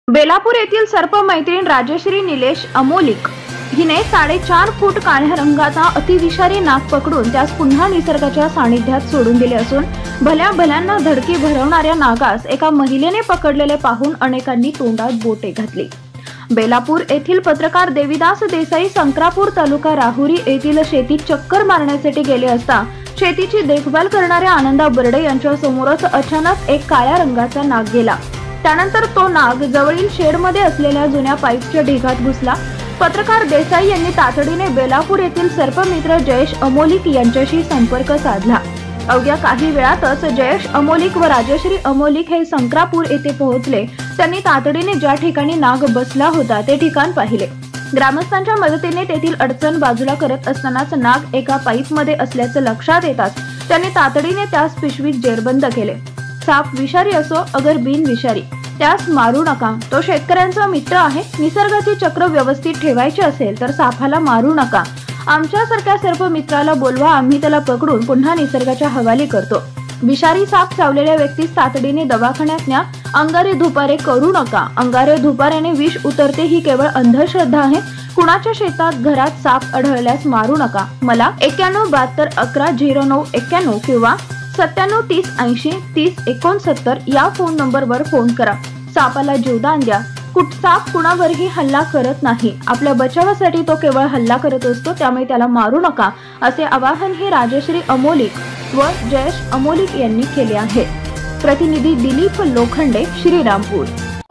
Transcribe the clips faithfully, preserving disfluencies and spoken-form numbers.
बेलापूर येथील सर्प मैत्रीण राजश्री निलेश अमोलिक हिने साडेचार फूट काळ्या रंगाचा अतिविषारी नाग पकडून त्यास पुन्हा निसर्गाच्या सानिध्यात सोडून दिले असून भल्या भल्यांना धडकी भरवणाऱ्या नागास एका महिलेने पकडलेले पाहून अनेकांनी तोंडात बोटे घातली। बेलापूर येथील पत्रकार देविदास देसाई संक्रापूर तालुका राहुरी येथील शेतीत चक्कर मारण्यासाठी गेले असता शेतीची देखभाल करणाऱ्या आनंदा बर्डे यांच्या समोरच अचानक एक काळ्या रंगाचा नाग गेला। त्यानंतर तो नाग जवळील शेडमध्ये असलेल्या जुन्या पाईपच्या ढिगात घुसला। पत्रकार देसाई यांनी तातडीने बेलापूर येथील सर्पमित्र जयेश अमोलिक यांच्याशी संपर्क साधला। अवघ्या काही वेळातच जयेश अमोलिक व राजश्री अमोलिक हे संक्रापूर येथे पोहोचले। त्यांनी तातडीने ज्या ठिकाणी नाग बसला होता ते ठिकाण पाहिले। ग्रामस्थांच्या मदतीने तेथील अडचण बाजूला करत असतानाच नाग एका पाईपमध्ये असल्याचे लक्षात येताच त्यांनी तातडीने त्यास पिशवीत जेरबंद केले। साप विषारी असो अगर बिन विषारी त्यास मारू नका, तो शेतकऱ्यांचा मित्र आहे। निसर्गाचे चक्र व्यवस्थित ठेवायचे असेल तर सापाला मारू नका। आमच्यासारख्या सर्प मित्राला बोलवा, आम्ही त्याला पकडून पुन्हा निसर्गाच्या हवाली करतो। विषारी साप चावलेल्या व्यक्तीस तातडीने दवाखान्यात न्या। अंगारे धुपारे करू नका, अंगारे धुपाऱ्याने विष उतरते ही केवळ अंधश्रद्धा आहे। कुणाच्या शेतात घरात साप आढळल्यास मारू नका। मला एक्क्याण्णव बहात्तर अकरा झिरो नऊ एक्क्याण्णव किंवा सत्त्याण्णव तीस ऐंशी तीस एकोणसत्तर या फोन नंबरवर फोन करा। सापाला जीवदान द्या। कुठ साप कुणावरही हल्ला करत नाही, आपल्या बचावासाठी तो केवळ हल्ला करत असतो, त्यामुळे त्याला मारू नका असे आवाहन हे राजश्री अमोलिक व जयेश अमोलिक यांनी केले आहे। प्रतिनिधी दिलीप लोखंडे, श्रीरामपूर।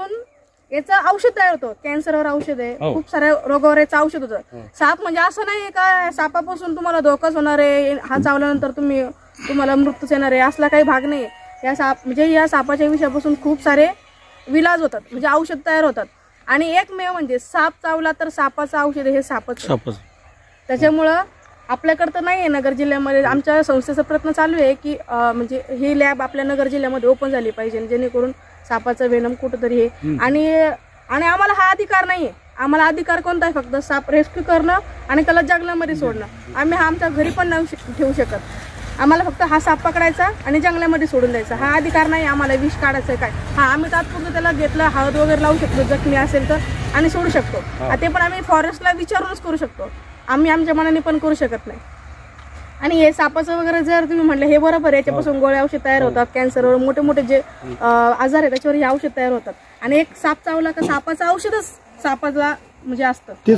याचं औषध तयार होतं, कॅन्सरवर औषध आहे, खूप साऱ्या रोगावर याचं औषध होतं। साप म्हणजे असं नाही का सापापासून तुम्हाला धोकाच होणार आहे, हा चावल्यानंतर तुम्ही तुम्हाला मृत्यूच येणार आहे, असला काही भाग नाही। या साप म्हणजे या सापाच्या विषापासून खूप सारे विलाज होतात, म्हणजे औषध तयार होतात। आणि एकमेव म्हणजे साप चावला तर सापाचं औषध हे सापच। त्याच्यामुळं आपल्याकडे तर नाही आहे नगर जिल्ह्यामध्ये। आमच्या संस्थेचा प्रयत्न चालू आहे की म्हणजे ही लॅब आपल्या नगर जिल्ह्यामध्ये ओपन झाली पाहिजे, जेणेकरून सापाचं वेनम कुठंतरी हे आणि आणि आम्हाला हा अधिकार नाहीये। आम्हाला अधिकार कोणता आहे? फक्त साप रेस्क्यू करणं आणि त्याला जंगलामध्ये सोडणं। आम्ही हा आमच्या घरी पण नाही ठेवू शकत, आम्हाला फक्त हा साप पकडायचा आणि जंगलामध्ये सोडून द्यायचा, हा अधिकार नाही आम्हाला। विष काढायचं काय, हा आम्ही तात्पुरतं त्याला घेतलं, हळद वगैरे लावू शकतो जखमी असेल तर आणि सोडू शकतो। ते पण आम्ही फॉरेस्टला विचारूनच करू शकतो, आम्ही आमच्या मनाने पण करू शकत नाही। आणि हे सापाचं वगैरे जर तुम्ही म्हटलं हे बरोबर, याच्यापासून गोळ्या औषध तयार होतात, कॅन्सरवर मोठे मोठे जे आजार आहे त्याच्यावर हे औषध तयार होतात। आणि एक साप चावला का सापाचं औषधच सापाला म्हणजे असतं, ते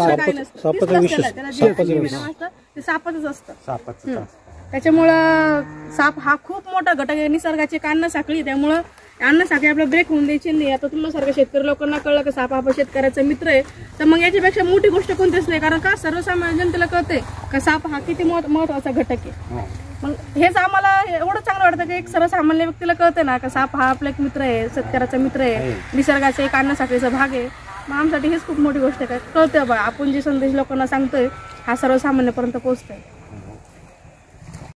सापाचंच असतं। त्याच्यामुळं साप हा खूप मोठा घटक आहे, निसर्गाची अन्न साखळी। त्यामुळं अन्न साखळी आपल्याला ब्रेक होऊन द्यायची नाही। आता तुमच्यासारख्या शेतकरी लोकांना कळलं की साप हा शेतकऱ्याचा मित्र आहे, तर मग याच्यापेक्षा मोठी गोष्ट कोणतीच नाही। कारण का सर्वसामान्य जनतेला कळते का साप हा किती महत्वाचा घटक आहे। मग हेच आम्हाला एवढं चांगलं वाटतं की एक सर्वसामान्य व्यक्तीला कळते ना का साप हा आपला एक मित्र आहे, शेतकऱ्याचा मित्र आहे, निसर्गाचा एक अन्न साखळीचा भाग आहे। मग आमच्यासाठी हेच खूप मोठी गोष्ट आहे, कळते बा आपण जे संदेश लोकांना सांगतोय हा सर्वसामान्यपर्यंत पोहोचतोय।